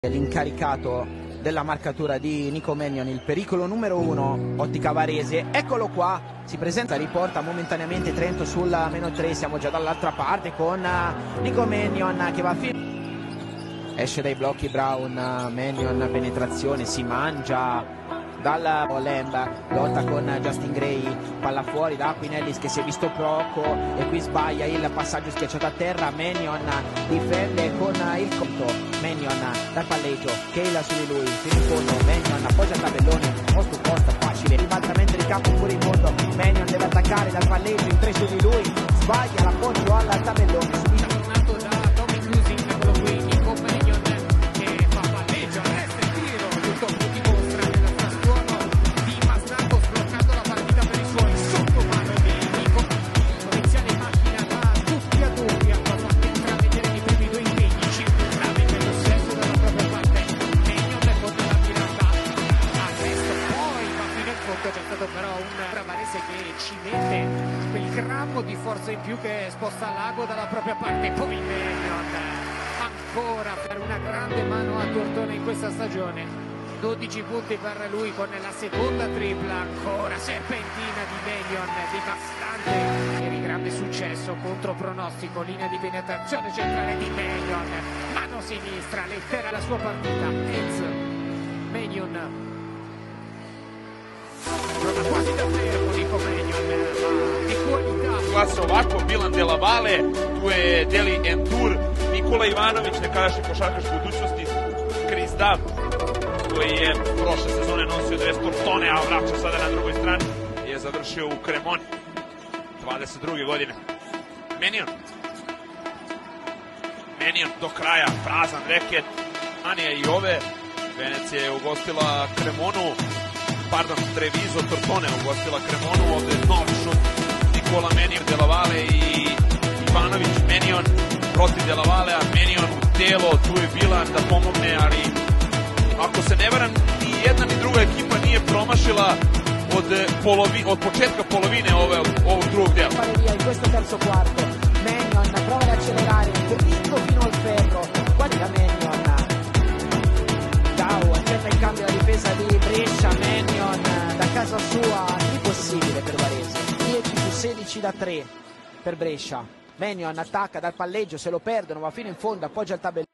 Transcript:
L'incaricato della marcatura di Nico Mannion, il pericolo numero 1, Ottica Varese. Eccolo qua, si presenta, riporta momentaneamente Trento sul -3. Siamo già dall'altra parte con Nico Mannion che va esce dai blocchi Brown. Mannion, penetrazione, si mangia dal Lemba, lotta con Justin Gray, palla fuori da Aquinellis che si è visto poco e qui sbaglia il passaggio schiacciato a terra. Mannion difende con il conto, Mannion dal palleggio, Keila su di lui, fino in fondo, Mannion appoggia il tabellone, molto posta, facile, ribaltamento di campo pure in fondo, Mannion deve attaccare dal palleggio, in 3 su di lui, sbaglia l'appoggio al tabellone, subito tornato da Tommy Cruising, eccolo qui, Nico Mannion che fa palleggio, resta il tiro, tutto dimostra nel frastuono di Masnato, sbloccando la partita per i suoi, sotto mano di Nico, potenziale macchina da tutti a due, andava a intravedere i primi due impegni, circolare per possesso dalla propria parte, Mannion con la tirata a destra, poi va fino in fondo, c'è stato però un Varese che ci mette quel grammo di forza in più che sposta l'ago dalla propria parte, poi Mannion ancora per una grande mano a Tortona in questa stagione, 12 punti per lui con la seconda tripla, ancora serpentina di Mannion, devastante per il grande successo contro pronostico, linea di penetrazione centrale di Mannion, mano sinistra, lettera la sua partita, Enzo Mannion prova quasi da fermo Nico Mannion, ma di qualità. Glasa ovako, Milan Delavale, tu je Deli Endur, Nikola Ivanović, nekadašnji košarkaš budućnosti, Chris Dubb, koji je prošle sezone nosio dres Tortone, a vraća sada na drugoj strani, je završio u Cremoni 22. godine. Mannion do kraja, prazan reket, Anija i ove, Venecija je ugostila Cremonu, Treviso, Tortone ugostila Cremonu, ovde je novi šut Nikola Mannion, Delavale i Ivanović, Mannion protiv Delavalea, Mannion u telo, tu je Bilan da pomogne, ali ako se ne varam, ni jedna ni druga ekipa nije promašila od početka polovine ovog drugog dela. In questo terzo quarto, Mannion prova ad accelerare, dritto fino al ferro, guarda Mannion, Dau accetta il cambio alla difesa di Brescia, Mannion da casa sua, impossibile per Varese, 10+16 da 3 per Brescia, Mannion attacca dal palleggio, se lo perdono, va fino in fondo, appoggia il tabellone.